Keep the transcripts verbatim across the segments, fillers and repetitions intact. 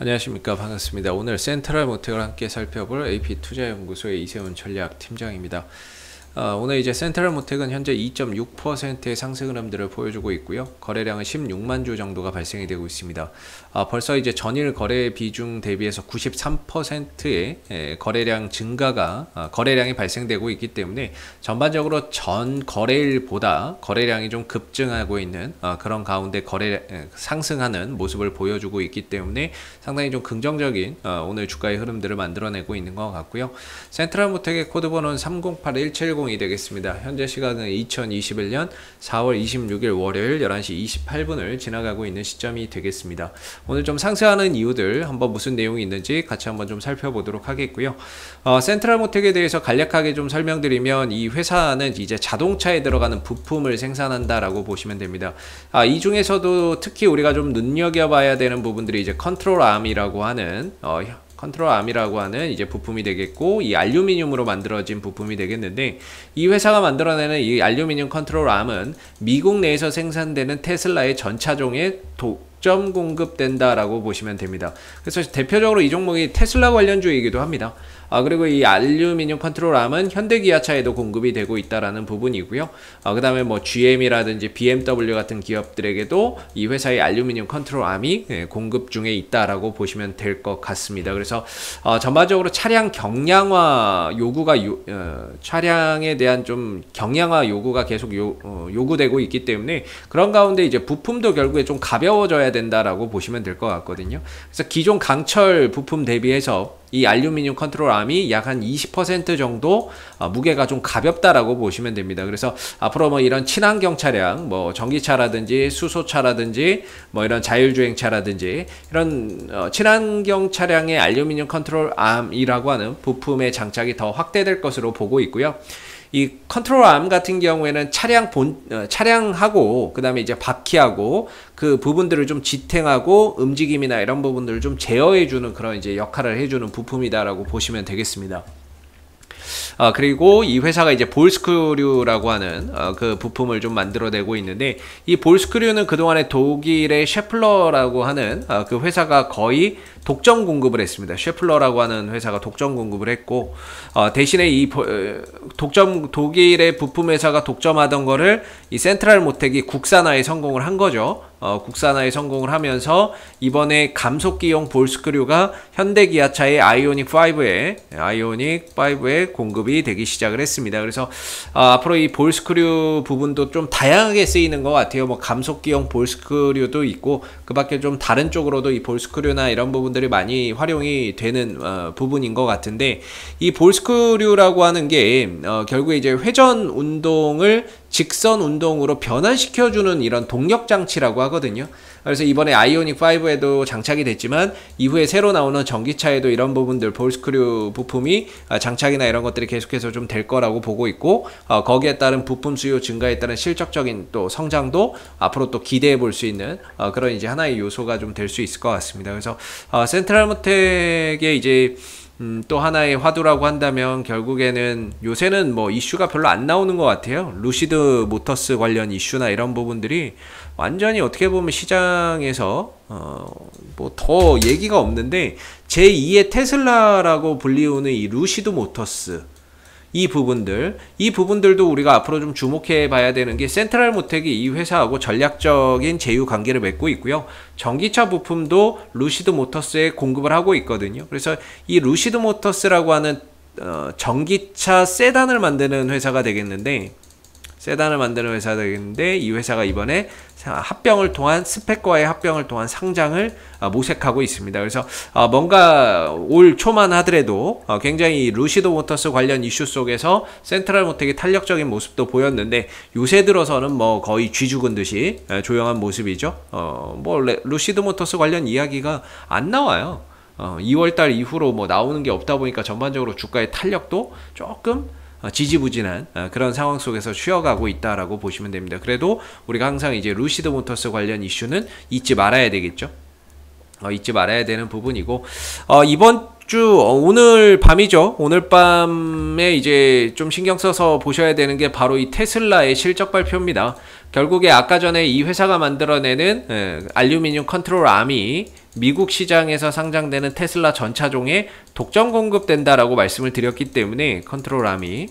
안녕하십니까, 반갑습니다. 오늘 센트럴모텍을 함께 살펴볼 에이피투자연구소의 이세훈 전략팀장입니다. 어, 오늘 이제 센트럴모텍은 현재 이 점 육 퍼센트의 상승 흐름들을 보여주고 있고요. 거래량은 십육만 주 정도가 발생이 되고 있습니다. 아, 벌써 이제 전일 거래 비중 대비해서 구십삼 퍼센트의 에, 거래량 증가가 아, 거래량이 발생되고 있기 때문에 전반적으로 전 거래일보다 거래량이 좀 급증하고 있는 아, 그런 가운데 거래 에, 상승하는 모습을 보여주고 있기 때문에 상당히 좀 긍정적인 어, 오늘 주가의 흐름들을 만들어내고 있는 것 같고요. 센트럴모텍의 코드번호는 삼공팔일칠공이 되겠습니다. 현재 시간은 이천이십일 년 사월 이십육 일 월요일 열한 시 이십팔 분을 지나가고 있는 시점이 되겠습니다. 오늘 좀 상승하는 이유들 한번 무슨 내용이 있는지 같이 한번 좀 살펴보도록 하겠고요. 어, 센트럴모텍에 대해서 간략하게 좀 설명드리면 이 회사는 이제 자동차에 들어가는 부품을 생산한다라고 보시면 됩니다. 아, 이 중에서도 특히 우리가 좀 눈여겨봐야 되는 부분들이 이제 컨트롤 암이라고 하는 어, 컨트롤 암이라고 하는 이제 부품이 되겠고, 이 알루미늄으로 만들어진 부품이 되겠는데, 이 회사가 만들어내는 이 알루미늄 컨트롤 암은 미국 내에서 생산되는 테슬라의 전차종에 독점 공급된다라고 보시면 됩니다. 그래서 대표적으로 이 종목이 테슬라 관련주이기도 합니다. 아, 그리고 이 알루미늄 컨트롤 암은 현대기아차에도 공급이 되고 있다라는 부분이고요. 아, 그 다음에 뭐 지엠이라든지 비엠더블유 같은 기업들에게도 이 회사의 알루미늄 컨트롤 암이 예, 공급 중에 있다라고 보시면 될 것 같습니다. 그래서 어, 전반적으로 차량 경량화 요구가 요, 어, 차량에 대한 좀 경량화 요구가 계속 요, 어, 요구되고 있기 때문에 그런 가운데 이제 부품도 결국에 좀 가벼워져야 된다라고 보시면 될 것 같거든요. 그래서 기존 강철 부품 대비해서 이 알루미늄 컨트롤 암이 약 한 이십 퍼센트 정도 어, 무게가 좀 가볍다라고 보시면 됩니다. 그래서 앞으로 뭐 이런 친환경 차량, 뭐 전기차라든지 수소차라든지 뭐 이런 자율주행차라든지 이런 어, 친환경 차량의 알루미늄 컨트롤 암이라고 하는 부품의 장착이 더 확대될 것으로 보고 있고요. 이 컨트롤 암 같은 경우에는 차량 본 어, 차량하고 그다음에 이제 바퀴하고 그 부분들을 좀 지탱하고 움직임이나 이런 부분들을 좀 제어해 주는 그런 이제 역할을 해 주는 부품이다라고 보시면 되겠습니다. 어, 그리고 이 회사가 이제 볼스크류라고 하는 어, 그 부품을 좀 만들어내고 있는데, 이 볼스크류는 그동안에 독일의 셰플러라고 하는 어, 그 회사가 거의 독점 공급을 했습니다. 셰플러라고 하는 회사가 독점 공급을 했고, 어, 대신에 이 독점 독일의 부품 회사가 독점하던 거를 이 센트럴모텍이 국산화에 성공을 한 거죠. 어, 국산화에 성공을 하면서 이번에 감속기용 볼스크류가 현대기아차의 아이오닉 오에 아이오닉 오에 공급이 되기 시작을 했습니다. 그래서 어, 앞으로 이 볼스크류 부분도 좀 다양하게 쓰이는 것 같아요. 뭐 감속기용 볼스크류도 있고 그 밖에 좀 다른 쪽으로도 이 볼스크류나 이런 부분들이 많이 활용이 되는 어, 부분인 것 같은데, 이 볼스크류라고 하는 게 어, 결국에 이제 회전 운동을 직선 운동으로 변환시켜주는 이런 동력 장치라고 하거든요. 그래서 이번에 아이오닉 오에도 장착이 됐지만 이후에 새로 나오는 전기차에도 이런 부분들 볼스크류 부품이 장착이나 이런 것들이 계속해서 좀 될 거라고 보고 있고, 어, 거기에 따른 부품 수요 증가에 따른 실적적인 또 성장도 앞으로 또 기대해 볼 수 있는 어, 그런 이제 하나의 요소가 좀 될 수 있을 것 같습니다. 그래서 어, 센트럴모텍의 이제 음, 또 하나의 화두라고 한다면 결국에는 요새는 뭐 이슈가 별로 안 나오는 것 같아요. 루시드 모터스 관련 이슈나 이런 부분들이 완전히 어떻게 보면 시장에서 어, 뭐 더 얘기가 없는데, 제이의 테슬라라고 불리우는 이 루시드 모터스, 이 부분들, 이 부분들도 우리가 앞으로 좀 주목해 봐야 되는 게, 센트럴모텍이 이 회사하고 전략적인 제휴 관계를 맺고 있고요. 전기차 부품도 루시드 모터스에 공급을 하고 있거든요. 그래서 이 루시드 모터스라고 하는 어, 전기차 세단을 만드는 회사가 되겠는데, 세단을 만드는 회사가 되겠는데 이 회사가 이번에 합병을 통한 스펙과의 합병을 통한 상장을 모색하고 있습니다. 그래서 뭔가 올 초만 하더라도 굉장히 루시드 모터스 관련 이슈 속에서 센트럴모텍이 탄력적인 모습도 보였는데, 요새 들어서는 뭐 거의 쥐 죽은 듯이 조용한 모습이죠. 어, 뭐 루시드 모터스 관련 이야기가 안 나와요. 어, 이월달 이후로 뭐 나오는 게 없다 보니까 전반적으로 주가의 탄력도 조금 지지부진한 그런 상황 속에서 쉬어가고 있다라고 보시면 됩니다. 그래도 우리가 항상 이제 루시드 모터스 관련 이슈는 잊지 말아야 되겠죠. 어, 잊지 말아야 되는 부분이고, 어, 이번 주 어, 오늘 밤이죠. 오늘 밤에 이제 좀 신경 써서 보셔야 되는 게 바로 이 테슬라의 실적 발표입니다. 결국에 아까 전에 이 회사가 만들어내는 에, 알루미늄 컨트롤 암이 미국 시장에서 상장되는 테슬라 전 차종에 독점 공급된다라고 말씀을 드렸기 때문에 컨트롤 아미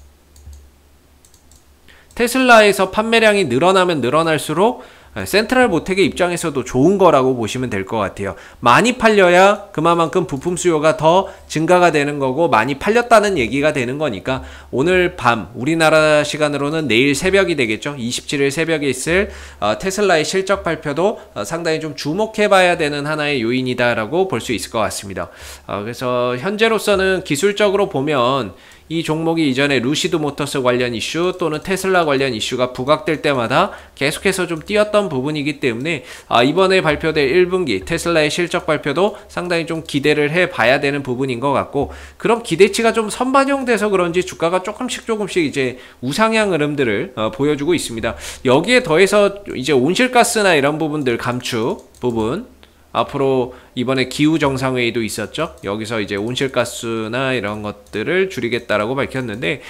테슬라에서 판매량이 늘어나면 늘어날수록 센트럴 모텍의 입장에서도 좋은 거라고 보시면 될 것 같아요. 많이 팔려야 그만큼 부품 수요가 더 증가가 되는 거고, 많이 팔렸다는 얘기가 되는 거니까 오늘 밤 우리나라 시간으로는 내일 새벽이 되겠죠. 이십칠일 새벽에 있을 어, 테슬라의 실적 발표도 어, 상당히 좀 주목해 봐야 되는 하나의 요인이다 라고 볼 수 있을 것 같습니다. 어, 그래서 현재로서는 기술적으로 보면 이 종목이 이전에 루시드 모터스 관련 이슈 또는 테슬라 관련 이슈가 부각될 때마다 계속해서 좀 뛰었던 부분이기 때문에 아, 이번에 발표될 일 분기 테슬라의 실적 발표도 상당히 좀 기대를 해 봐야 되는 부분인 것 같고, 그럼 기대치가 좀 선반영돼서 그런지 주가가 조금씩 조금씩 이제 우상향 흐름들을 어, 보여주고 있습니다. 여기에 더해서 이제 온실가스나 이런 부분들 감축 부분, 앞으로 이번에 기후정상회의도 있었죠. 여기서 이제 온실가스나 이런 것들을 줄이겠다라고 밝혔는데,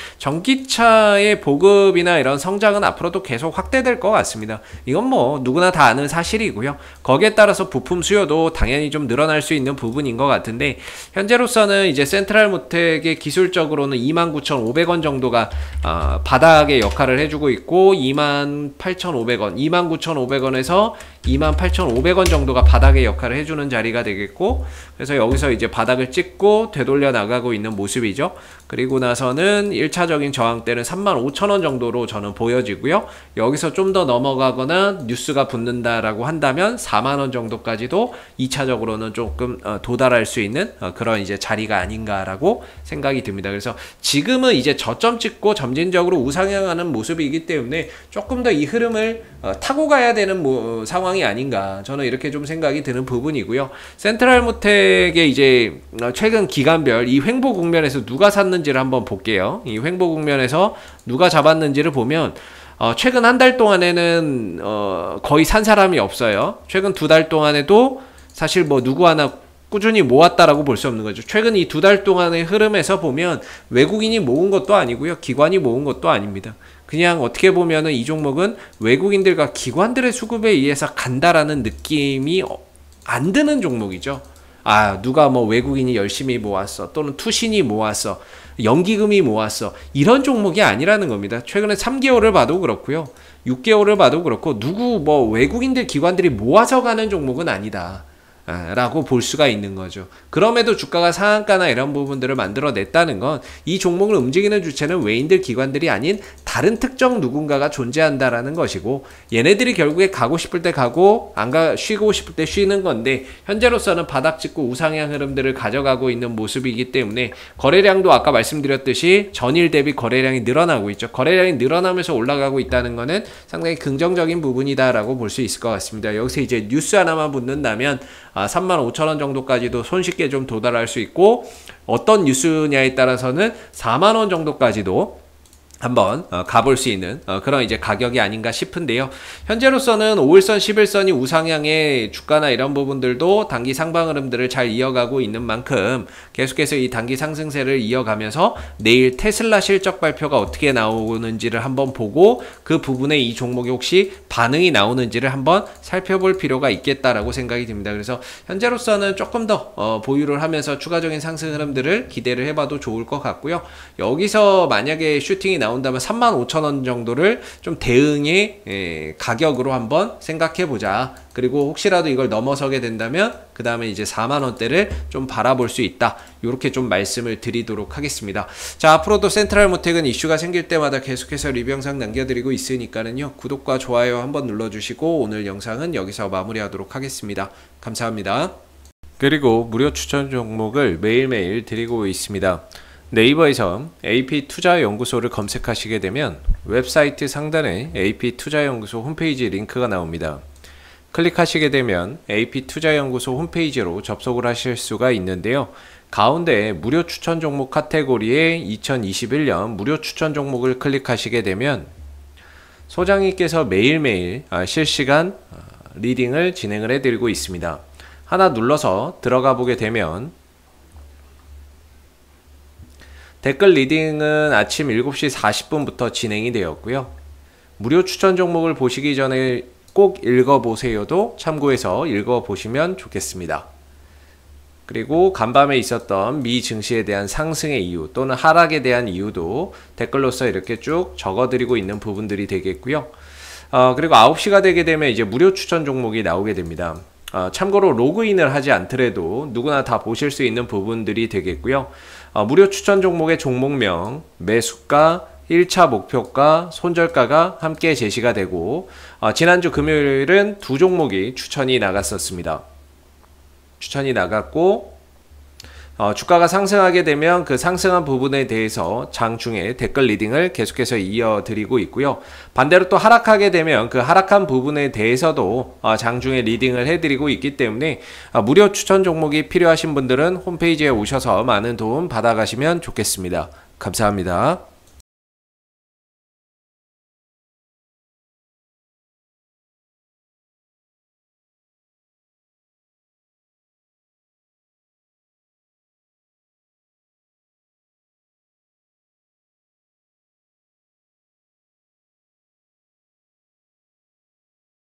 전기차의 보급이나 이런 성장은 앞으로도 계속 확대될 것 같습니다. 이건 뭐 누구나 다 아는 사실이고요. 거기에 따라서 부품 수요도 당연히 좀 늘어날 수 있는 부분인 것 같은데, 현재로서는 이제 센트럴 모텍의 기술적으로는 이만 구천오백 원 정도가 어, 바닥의 역할을 해주고 있고, 이만 팔천오백 원, 이만 구천오백 원에서 이만 팔천오백 원 정도가 바닥의 역할을 해주는 자리가 되겠고, 그래서 여기서 이제 바닥을 찍고 되돌려 나가고 있는 모습이죠. 그리고 나서는 일 차적인 저항대는 삼만 오천 원 정도로 저는 보여지고요. 여기서 좀 더 넘어가거나 뉴스가 붙는다라고 한다면 사만 원 정도까지도 이 차적으로는 조금 어, 도달할 수 있는 어, 그런 이제 자리가 아닌가라고 생각이 듭니다. 그래서 지금은 이제 저점 찍고 점진적으로 우상향하는 모습이기 때문에 조금 더 이 흐름을 어, 타고 가야 되는 뭐, 상황이 아닌가, 저는 이렇게 좀 생각이 드는 부분이고요. 센트럴 모텍의 이제 최근 기간별 이 횡보 국면에서 누가 샀는지를 한번 볼게요. 이 횡보 국면에서 누가 잡았는지를 보면 어, 최근 한 달 동안에는 어, 거의 산 사람이 없어요. 최근 두 달 동안에도 사실 뭐 누구 하나 꾸준히 모았다라고 볼 수 없는 거죠. 최근 이 두 달 동안의 흐름에서 보면 외국인이 모은 것도 아니고요, 기관이 모은 것도 아닙니다. 그냥 어떻게 보면은 이 종목은 외국인들과 기관들의 수급에 의해서 간다라는 느낌이 안 드는 종목이죠. 아, 누가 뭐 외국인이 열심히 모았어, 또는 투신이 모았어, 연기금이 모았어, 이런 종목이 아니라는 겁니다. 최근에 삼 개월을 봐도 그렇고요, 육 개월을 봐도 그렇고, 누구 뭐 외국인들 기관들이 모아서 가는 종목은 아니다 라고 볼 수가 있는 거죠. 그럼에도 주가가 상한가나 이런 부분들을 만들어냈다는 건 이 종목을 움직이는 주체는 외인들 기관들이 아닌 다른 특정 누군가가 존재한다라는 것이고, 얘네들이 결국에 가고 싶을 때 가고 안 가 쉬고 싶을 때 쉬는 건데, 현재로서는 바닥 찍고 우상향 흐름들을 가져가고 있는 모습이기 때문에 거래량도 아까 말씀드렸듯이 전일 대비 거래량이 늘어나고 있죠. 거래량이 늘어나면서 올라가고 있다는 거는 상당히 긍정적인 부분이다라고 볼 수 있을 것 같습니다. 여기서 이제 뉴스 하나만 붙는다면 아, 삼만 오천 원 정도까지도 손쉽게 좀 도달할 수 있고, 어떤 뉴스냐에 따라서는 사만 원 정도까지도 한번 어, 가볼 수 있는 어, 그런 이제 가격이 아닌가 싶은데요. 현재로서는 오일선, 십일선이 우상향의 주가나 이런 부분들도 단기 상방 흐름들을 잘 이어가고 있는 만큼 계속해서 이 단기 상승세를 이어가면서 내일 테슬라 실적 발표가 어떻게 나오는지를 한번 보고, 그 부분에 이 종목이 혹시 반응이 나오는지를 한번 살펴볼 필요가 있겠다라고 생각이 듭니다. 그래서 현재로서는 조금 더 어, 보유를 하면서 추가적인 상승 흐름들을 기대를 해봐도 좋을 것 같고요. 여기서 만약에 슈팅이 나오 나온다면 삼만 오천 원 정도를 좀 대응의 에, 가격으로 한번 생각해 보자. 그리고 혹시라도 이걸 넘어서게 된다면 그 다음에 이제 사만 원대를 좀 바라볼 수 있다, 이렇게 좀 말씀을 드리도록 하겠습니다. 자, 앞으로도 센트럴 모텍은 이슈가 생길 때마다 계속해서 리뷰 영상 남겨드리고 있으니까는요, 구독과 좋아요 한번 눌러주시고 오늘 영상은 여기서 마무리하도록 하겠습니다. 감사합니다. 그리고 무료 추천 종목을 매일매일 드리고 있습니다. 네이버에서 에이피투자연구소를 검색하시게 되면 웹사이트 상단에 에이피투자연구소 홈페이지 링크가 나옵니다. 클릭하시게 되면 에이피투자연구소 홈페이지로 접속을 하실 수가 있는데요. 가운데 무료 추천 종목 카테고리에 이천이십일 년 무료 추천 종목을 클릭하시게 되면 소장님께서 매일매일 실시간 리딩을 진행을 해드리고 있습니다. 하나 눌러서 들어가 보게 되면 댓글 리딩은 아침 일곱 시 사십 분부터 진행이 되었고요. 무료 추천 종목을 보시기 전에 꼭 읽어보세요도 참고해서 읽어보시면 좋겠습니다. 그리고 간밤에 있었던 미 증시에 대한 상승의 이유 또는 하락에 대한 이유도 댓글로서 이렇게 쭉 적어드리고 있는 부분들이 되겠고요. 어, 그리고 아홉 시가 되게 되면 이제 무료 추천 종목이 나오게 됩니다. 어, 참고로 로그인을 하지 않더라도 누구나 다 보실 수 있는 부분들이 되겠고요. 어, 무료 추천 종목의 종목명, 매수가, 일 차 목표가, 손절가가 함께 제시가 되고 어, 지난주 금요일은 두 종목이 추천이 나갔었습니다. 추천이 나갔고 어, 주가가 상승하게 되면 그 상승한 부분에 대해서 장중에 댓글 리딩을 계속해서 이어드리고 있고요. 반대로 또 하락하게 되면 그 하락한 부분에 대해서도 어, 장중에 리딩을 해드리고 있기 때문에 어, 무료 추천 종목이 필요하신 분들은 홈페이지에 오셔서 많은 도움 받아가시면 좋겠습니다. 감사합니다.